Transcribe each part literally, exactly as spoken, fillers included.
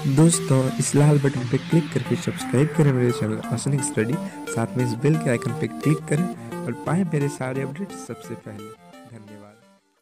दोस्तों इस लाल बटन पे क्लिक करके सब्सक्राइब करें मेरे चैनल आसान स्टडी। साथ में इस बेल के आइकन पे क्लिक करें और पाएं मेरे सारे अपडेट सबसे पहले। धन्यवाद।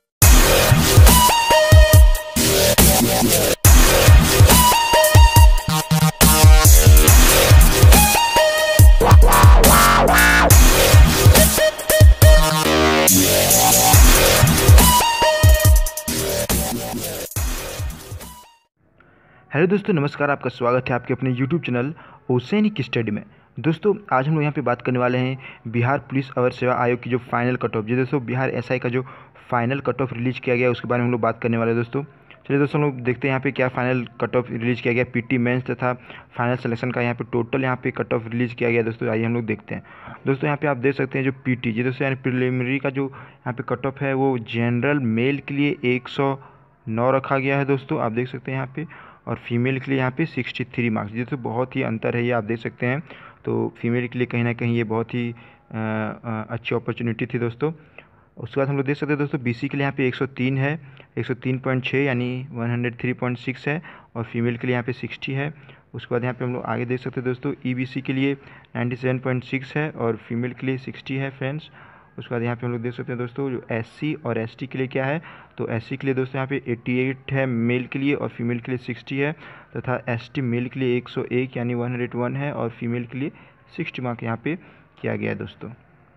हेलो दोस्तों, नमस्कार। आपका स्वागत है आपके अपने यूट्यूब चैनल ओसैनिक स्टडी में। दोस्तों आज हम लोग यहाँ पे बात करने वाले हैं बिहार पुलिस अवर सेवा आयोग की जो फाइनल कट ऑफ, जी दोस्तों बिहार एसआई का जो फाइनल कट ऑफ रिलीज किया गया उसके बारे में हम लोग बात करने वाले हैं। दोस्तों चलिए दोस्तों हम लोग देखते हैं यहाँ पे क्या फाइनल कट ऑफ रिलीज किया गया। पीटी मेंस तथा फाइनल सिलेक्शन का यहाँ पे टोटल यहाँ पे कट ऑफ रिलीज किया गया। दोस्तों आइए हम लोग देखते हैं। दोस्तों यहाँ पे आप देख सकते हैं जो पीटी, जी दोस्तों यानी प्रिलिमिनरी का जो यहाँ पे कट ऑफ है वो जनरल मेल के लिए एक सौ नौ रखा गया है। दोस्तों आप देख सकते हैं यहाँ पे, और फीमेल के लिए यहाँ पे तिरसठ मार्क्स, ये तो बहुत ही अंतर है, ये आप देख सकते हैं। तो फीमेल के लिए कहीं ना कहीं ये बहुत ही आ, आ, अच्छी अपॉर्चुनिटी थी दोस्तों। उसके बाद हम लोग देख सकते हैं दोस्तों बीसी के लिए यहाँ पे एक सौ तीन है, एक सौ तीन पॉइंट छह यानी एक सौ तीन पॉइंट छह है, और फीमेल के लिए यहाँ पे साठ है। उसके बाद यहाँ पे हम लोग आगे देख सकते हैं दोस्तों ईबीसी के लिए सत्तानवे पॉइंट छह है और फीमेल के लिए साठ है फ्रेंड्स। उसके बाद यहाँ पे हम लोग देख सकते हैं दोस्तों जो एससी और एसटी के लिए क्या है, तो एससी के लिए दोस्तों यहाँ पे अट्ठासी है मेल के लिए और फीमेल के लिए साठ है, तथा एसटी मेल के लिए एक सौ एक यानी एक सौ एक है और फीमेल के लिए साठ मार्क यहाँ पे किया गया है दोस्तों।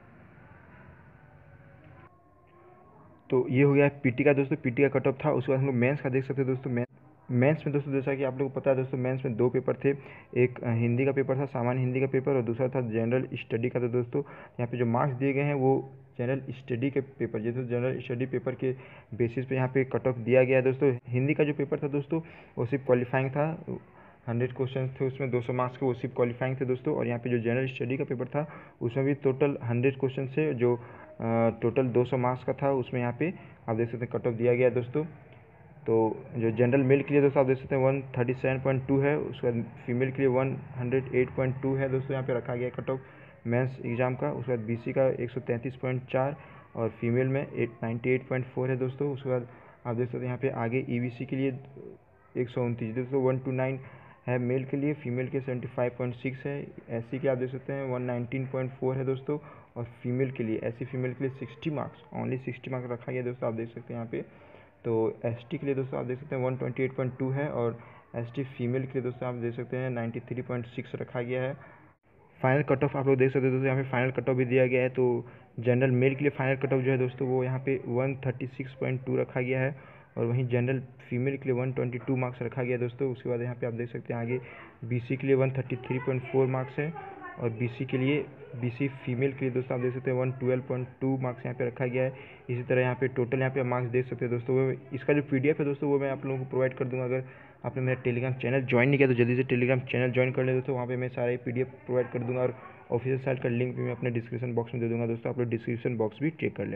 तो ये हो गया पीटी का दोस्तों, पीटी का कट ऑफ था। उसके बाद हम लोग मेंस का देख सकते हैं दोस्तों। मेंस मेंस में दोस्तों जैसा कि आप लोगों को पता है दोस्तों, मेंस में दो पेपर थे। एक हिंदी का पेपर था, सामान्य हिंदी का पेपर, और दूसरा था जनरल स्टडी का। तो दोस्तों यहाँ पे जो मार्क्स दिए गए हैं वो जनरल स्टडी के पेपर, जैसे जनरल स्टडी पेपर के बेसिस पे यहाँ पे कट ऑफ दिया गया है दोस्तों। हिंदी का जो पेपर था दोस्तों वो सिर्फ क्वालिफाइंग था, हंड्रेड क्वेश्चन थे उसमें, दो सौ मार्क्स के, वो सिर्फ क्वालिफाइंग थे दोस्तों। और यहाँ पे जो जनरल स्टडी का पेपर था उसमें भी टोटल हंड्रेड क्वेश्चन से जो टोटल दो सौ मार्क्स का था, उसमें यहाँ पे आप देख सकते हैं कट ऑफ दिया गया है दोस्तों। तो जो जनरल मेल के लिए दोस्तों आप देख सकते हैं एक सौ सैंतीस पॉइंट दो है, उसके बाद फीमेल के लिए एक सौ आठ पॉइंट दो है दोस्तों, यहाँ पे रखा गया कट ऑफ मेंस एग्जाम का। उसके बाद बीसी का एक सौ तैंतीस पॉइंट चार और फीमेल में अट्ठानवे पॉइंट चार है दोस्तों। उसके बाद आप देख सकते हैं यहाँ पे आगे ईबीसी के लिए एक सौ उनतीस दोस्तों एक सौ उनतीस है मेल के लिए, फीमेल के पचहत्तर पॉइंट छह है। एससी के आप देख सकते हैं एक सौ उन्नीस पॉइंट चार है दोस्तों, और फीमेल के लिए एससी फीमेल के लिए साठ मार्क्स, ओनली साठ मार्क्स रखा गया दोस्तों, आप देख सकते हैं यहाँ पे। तो एसटी के लिए दोस्तों आप देख सकते हैं एक सौ अट्ठाईस पॉइंट दो है, और एसटी फीमेल के लिए दोस्तों आप देख सकते हैं तिरानवे पॉइंट छह रखा गया है। फाइनल कट ऑफ आप लोग देख सकते हैं दोस्तों, यहाँ पे फाइनल कट ऑफ भी दिया गया है। तो जनरल मेल के लिए फाइनल कट ऑफ जो है दोस्तों वो यहाँ पे एक सौ छत्तीस पॉइंट दो रखा गया है, और वहीं जनरल फीमेल के लिए एक सौ बाईस मार्क्स रखा गया है दोस्तों। उसके बाद यहाँ पे आप देख सकते हैं आगे बीसी के लिए एक सौ तैंतीस पॉइंट चार मार्क्स है, और बीसी के लिए बीसी फीमेल के लिए दोस्तों आप देख सकते हैं एक सौ बारह पॉइंट दो मार्क्स यहाँ पे रखा गया है। इसी तरह यहाँ पे टोटल यहाँ पे मार्क्स देख सकते हैं दोस्तों। वो इसका जो पीडीएफ है दोस्तों वो मैं आप लोगों को प्रोवाइड कर दूँगा। अगर आपने मेरा टेलीग्राम चैनल ज्वाइन नहीं किया तो जल्दी से टेलीग्राम चैनल ज्वाइन कर ले दोस्तों, वहाँ पे मैं सारे पीडीएफ प्रोवाइड कर दूँगा, और ऑफिशियल साइट का लिंक भी मैं अपने डिस्क्रिप्शन बॉक्स में दे दूँगा दोस्तों, आप लोग डिस्क्रिप्शन बॉक्स भी चेक कर लें।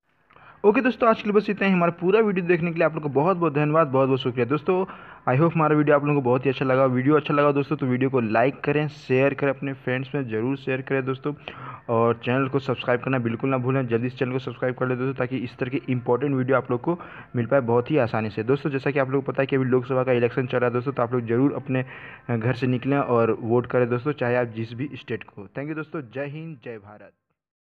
ओके दोस्तों, आज के लिए बस इतना ही। हमारा पूरा वीडियो देखने के लिए आप लोग को बहुत बहुत धन्यवाद, बहुत बहुत शुक्रिया दोस्तों। आई होप हमारा वीडियो आप लोगों को बहुत ही अच्छा लगा। वीडियो अच्छा लगा दोस्तों तो वीडियो को लाइक करें, शेयर करें, अपने फ्रेंड्स में ज़रूर शेयर करें दोस्तों, और चैनल को सब्सक्राइब करना बिल्कुल ना भूलें। जल्दी से चैनल को सब्सक्राइब कर ले दोस्तों, ताकि इस तरह की इंपॉर्टेंट वीडियो आप लोग को मिल पाए बहुत ही आसानी से दोस्तों। जैसा कि आप लोग को पता है कि अभी लोकसभा का इलेक्शन चल रहा है दोस्तों, तो आप लोग जरूर अपने घर से निकलें और वोट करें दोस्तों, चाहे आप जिस भी स्टेट को। थैंक यू दोस्तों, जय हिंद, जय भारत।